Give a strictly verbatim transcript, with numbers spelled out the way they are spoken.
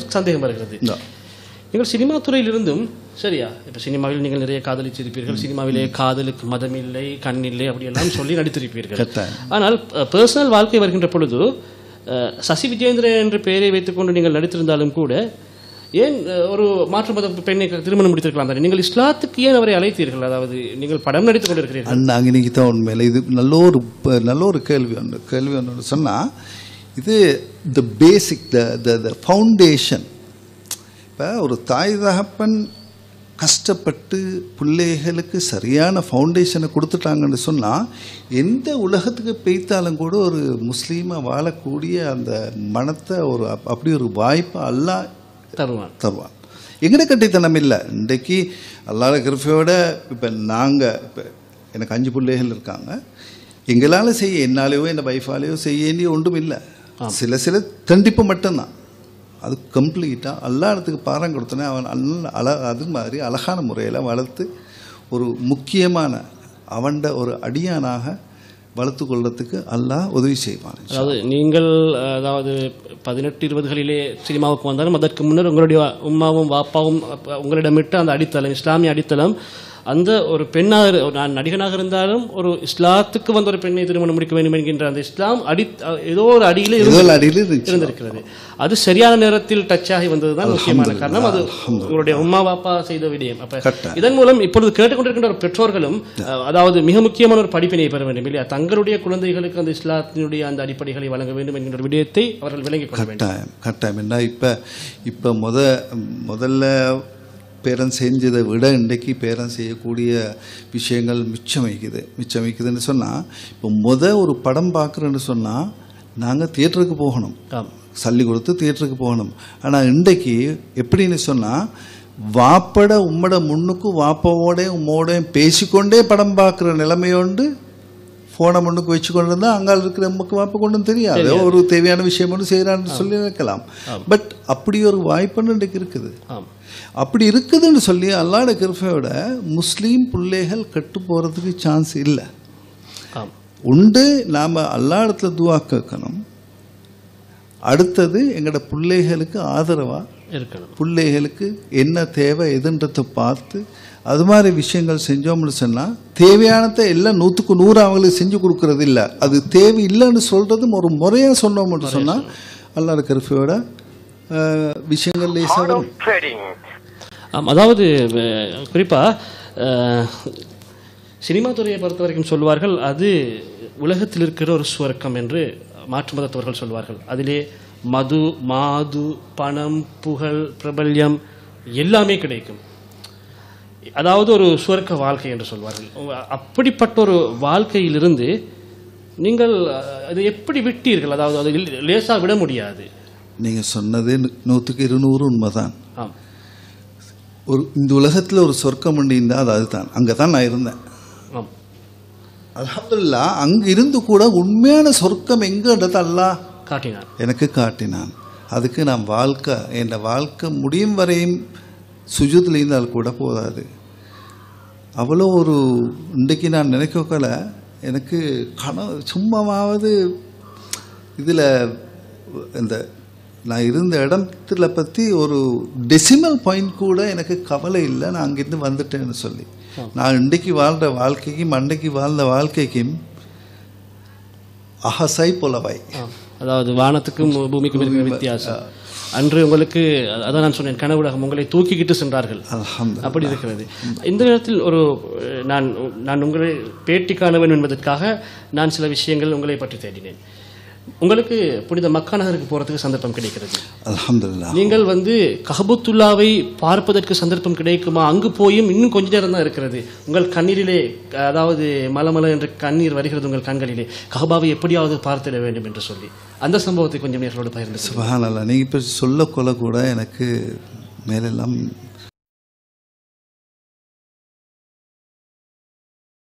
சந்தேகம் வருகிறது. நீங்கள் சினிமா துறையிலிருந்தும் சரியா, இப்போ சினிமாவில் நீங்கள் நிறைய காதலிச்சிருப்பீர்கள், சினிமாவிலே காதலுக்கு மதம் இல்லை, கண் இல்லை, அப்படியெல்லாம் சொல்லி நடித்திருப்பீர்கள். ஆனால் பர்சனல் வாழ்க்கை வருகின்ற பொழுது சசி விஜயேந்திரன் என்ற பெயரை வைத்துக்கொண்டு நீங்கள் நடித்திருந்தாலும் கூட ஏன் ஒரு மாற்று மத பெண்ணை திருமணம் முடித்திருக்கலாம் தானே? நீங்கள் இஸ்லாத்துக்கு ஏன் அவரை அழைத்தீர்கள்? அதாவது நீங்கள் படம் நடித்துக் கொண்டிருக்கிறீர்கள். அங்கே இன்னைக்கு தான் உண்மையில இது நல்ல ஒரு நல்ல ஒரு கேள்வி ஒன்று கேள்வி ஒன்று சொன்னால், இது த பேசிக் த த ஃபவுண்டேஷன். இப்போ ஒரு தாய் தகப்பன் கஷ்டப்பட்டு பிள்ளைகளுக்கு சரியான ஃபவுண்டேஷனை கொடுத்துட்டாங்கன்னு சொன்னால், எந்த உலகத்துக்கு பெய்த்தாலும் கூட ஒரு முஸ்லீமாக வாழக்கூடிய அந்த மனத்தை ஒரு அப்படி ஒரு வாய்ப்பை அல்லாஹ் தருவான் தருவான் எங்கட கட்டித்தனம் இல்லை. இன்றைக்கு அல்லாஹ் கிருபையோட இப்போ நாங்கள் இப்போ எனக்கு அஞ்சு பிள்ளைகள் இருக்காங்க. எங்களால் செய்ய என்னாலேயோ என் வைஃபாலேயோ செய்ய வேண்டிய ஒன்றும் இல்லை. சில சில தண்டிப்பு மட்டும்தான். அது கம்ப்ளீட்டாக எல்லா இடத்துக்கு பாரம் கொடுத்தோன்னே அவன் நல்ல அழ அது மாதிரி அழகான முறையில் வளர்த்து ஒரு முக்கியமான அவன்ட ஒரு அடியானாக வளர்த்து கொள்றதுக்கு அல்லாஹ் உதவி செய்வான். அதாவது நீங்கள் அதாவது பதினெட்டு இருபதுகளிலே சினிமாவுக்கு வந்தாலும் அதற்கு முன்னர் உங்களுடைய உம்மாவும் வாப்பாவும் உங்களிடமிட்டு அந்த அடித்தளம், இஸ்லாமிய அடித்தளம், அந்த ஒரு பெண்ணாக நான் நடிகனாக இருந்தாலும் ஒரு இஸ்லாத்துக்கு வந்த ஒரு பெண்ணை திருமணம் முடிக்க வேண்டும் என்கின்ற அந்த இஸ்லாம் அடி ஏதோ ஒரு அடியில் இருந்திருக்கிறது. அது சரியான நேரத்தில் டச் ஆகி வந்ததுதான் முக்கியமான காரணம். அது உங்களுடைய உம்மா பாப்பா செய்த விடயம். அப்ப இதன் மூலம் இப்பொழுது கேட்டுக்கொண்டிருக்கின்ற ஒரு பெற்றோர்களும் அதாவது மிக முக்கியமான ஒரு படிப்பினை பெற வேண்டும் இல்லையா? தங்களுடைய குழந்தைகளுக்கு அந்த இஸ்லாத்தினுடைய அந்த அடிப்படைகளை வழங்க வேண்டும் என்கின்ற ஒரு விடயத்தை அவர்கள் விளங்கிக் கொள்ள வேண்டும். கட்டாயம் கட்டாயம் என்ன இப்ப இப்ப முத முதல்ல பேரன் செஞ்சதை விட இன்றைக்கு பேரன் செய்யக்கூடிய விஷயங்கள் மிச்சம் வைக்குது மிச்சம் வைக்குதுன்னு சொன்னால், இப்போ முத ஒரு படம் பார்க்குறேன்னு சொன்னால் நாங்கள் தியேட்டருக்கு போகணும், சல்லி கொடுத்து தியேட்டருக்கு போகணும். ஆனால் இன்றைக்கு எப்படின்னு சொன்னால், வாப்பட உம்மட முன்னுக்கு வாப்பாவோட உம்மோடையும் பேசிக்கொண்டே படம் பார்க்குற நிலைமையோண்டு ஃபோனை முன்னுக்கு வச்சுக்கொண்டு இருந்தால் அங்கே இருக்கிற நமக்கு வாப்ப கொண்டும் தெரியாது, ஒரு தேவையான விஷயம் ஒன்று செய்கிறான்னு சொல்லி வைக்கலாம். பட் அப்படி ஒரு வாய்ப்புன்னு இன்றைக்கு இருக்குது. அப்படி இருக்குதுன்னு சொல்லி அல்லாஹ்வுடைய கிருபையோட முஸ்லீம் பிள்ளைகள் கெட்டு போகிறதுக்கு சான்ஸ் இல்லை. உண்டு, நாம் அல்லாஹ் இடத்துல துவா கேட்கணும். அடுத்தது எங்களோட பிள்ளைகளுக்கு ஆதரவாக இருக்கணும். பிள்ளைகளுக்கு என்ன தேவை எதுன்றதை பார்த்து அது மாதிரி விஷயங்கள் செஞ்சோம்னு சொன்னால், தேவையானதை எல்லாம் நூற்றுக்கு நூறு அவங்களுக்கு செஞ்சு கொடுக்கறது இல்லை. அது தேவை இல்லைன்னு சொல்கிறதும் ஒரு முறையாக சொன்னோம்னு சொன்னால் அல்லாஹ்வுடைய கிருபையோட விஷயங்கள் லேசாக. அதாவது குறிப்பாக சினிமா துறையை பொறுத்த வரைக்கும் சொல்வார்கள், அது உலகத்தில் இருக்கிற ஒரு சுவர்க்கம் என்று மாற்று மதத்தவர்கள் சொல்வார்கள். அதிலே மது, மாது, பணம், புகழ், பிரபல்யம் எல்லாமே கிடைக்கும். அதாவது ஒரு சுவர்க்க வாழ்க்கை என்று சொல்வார்கள். அப்படிப்பட்ட ஒரு வாழ்க்கையிலிருந்து நீங்கள் அதை எப்படி விட்டீர்கள்? அதாவது அது லேசாக விட முடியாது. நீங்கள் சொன்னது நூற்றுக்கு இருநூறு உண்மைதான். ஒரு இந்த உலகத்தில் ஒரு சொர்க்கம் உண்டு இருந்தால் அது அதுதான். அங்கே தான் நான் இருந்தேன். அல்ஹம்துலில்லாஹ். அங்கே இருந்து கூட உண்மையான சொர்க்கம் எங்கன்றது அல்லாஹ் காட்டினான், எனக்கு காட்டினான். அதுக்கு நான் வாழ்க்கை என் வாழ்க்கை முடியும் வரையும் சுஜூதில் இருந்தால் கூட போதாது. அவ்வளோ ஒரு இன்றைக்கு நான் நினைக்கல, எனக்கு கனவு சும்மாவது இதில் இந்த நான் இருந்த இடத்துல பற்றி ஒரு டெசிமல் பாயிண்ட் கூட எனக்கு கவலை இல்லை. நான் அங்கேருந்து வந்துட்டேன்னு சொல்லி, நான் இன்றைக்கு வாழ்கிற வாழ்க்கைக்கும் அன்றைக்கு வாழ்ந்த வாழ்க்கைக்கும் அகசை புலவை. அதாவது வானத்துக்கும் பூமிக்கும் இருக்கிற வித்தியாசம். அன்று உங்களுக்கு அதான் நான் சொன்னேன், கனவுலகம் உங்களை தூக்கிக்கிட்டு சென்றார்கள், அப்படி இருக்கிறது. இந்த நேரத்தில் ஒரு நான் நான் உங்களை பேட்டி காண வேண்டும் என்பதற்காக நான் சில விஷயங்கள் உங்களை பற்றி தேடினேன். உங்களுக்கு புனித மக்கா நகருக்கு போறதுக்கு சந்தர்ப்பம் கிடைக்கிறது. அல்ஹம்துலில்லாஹ். நீங்கள் வந்து கஅபத்துல்லாவை பார்ப்பதற்கு சந்தர்ப்பம் கிடைக்குமா? அங்கு போயும் இன்னும் கொஞ்ச நேரம் தான் இருக்கிறது. உங்கள் கண்ணீரிலே அதாவது மலமல என்ற கண்ணீர் வருகிறது உங்கள் கண்களிலே, கஅபாவை எப்படியாவது பார்த்திட வேண்டும் என்று சொல்லி அந்த சம்பவத்தை கொஞ்சம் நேர்களோடு பகிர்ந்து. சுப்ஹானல்லாஹ். நீங்கள் இப்போ சொல்ல கொள்ள கூட எனக்கு மேலெல்லாம்